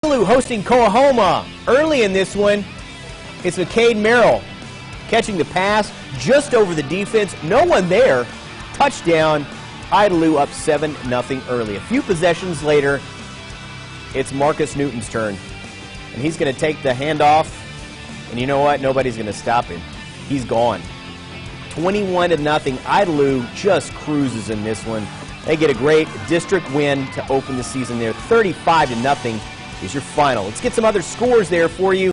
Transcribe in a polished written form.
Idalou hosting Coahoma. Early in this one, it's McCade Merrill catching the pass just over the defense. No one there. Touchdown. Idalou up 7-0 early. A few possessions later, it's Marcus Newton's turn. And he's going to take the handoff. And you know what? Nobody's going to stop him. He's gone. 21-0. Idalou just cruises in this one. They get a great district win to open the season there. 35-0 is your final. Let's get some other scores there for you.